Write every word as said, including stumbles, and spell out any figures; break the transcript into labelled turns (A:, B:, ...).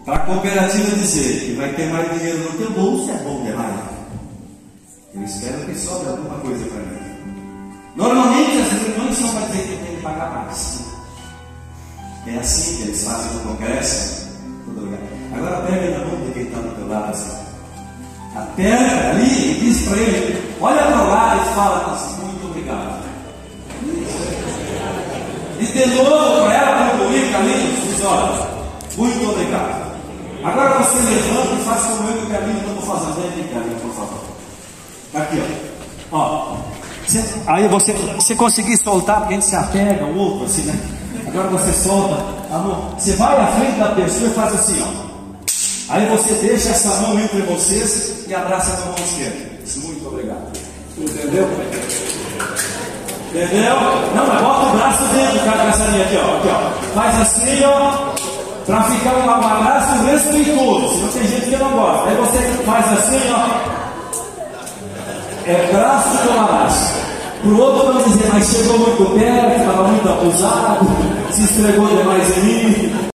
A: Para a cooperativa dizer que vai ter mais dinheiro no teu bolso é bom demais. Eu espero que sobre alguma coisa para mim. Normalmente as reuniões são para dizer que eu tenho que pagar mais. É assim que eles fazem no congresso. Todo lugar. Agora pega na mão de quem está do teu lado assim. Aperta ali e diz para ele, olha para o lado e fala assim, muito obrigado. E de novo para ela concluir caminho, diz, olha, muito obrigado. Agora você levanta e faz como eu que o caminho que eu estou fazendo. Vem aqui, caminho, por favor. Aqui, ó. Ó. Você, aí você, você conseguir soltar, porque a gente se apega ao outro, assim, né? Agora você solta a mão. Você vai à frente da pessoa e faz assim, ó. Aí você deixa essa mão entre vocês e abraça com a mão esquerda. Diz, muito obrigado. Entendeu? Entendeu? Não, mas bota o braço dentro, cara, dessa linha aqui, ó. Aqui, ó. Faz assim, ó. Para ficar um abraço respeitoso. Senão tem gente que não gosta. Aí você faz assim, ó. É braço com abraço. Pro outro não dizer, mas chegou muito perto, estava muito abusado, se esfregou demais em mim.